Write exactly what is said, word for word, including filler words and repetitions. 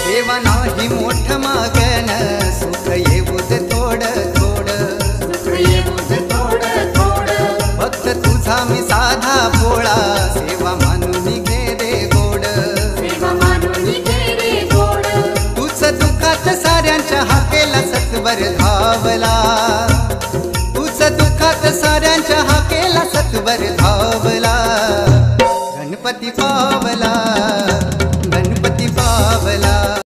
सेवा नाही मोठ मागन सुख येऊद थोड थोड फक्त तुझा मी साधा भोळा सेवा मानून घे रे गोड तुझ दुःखात साऱ्यांच्या हाकेला सत्वर धावला तुझ दुःखात साऱ्यांच्या हाकेला सत्वर धावला गणपती पावला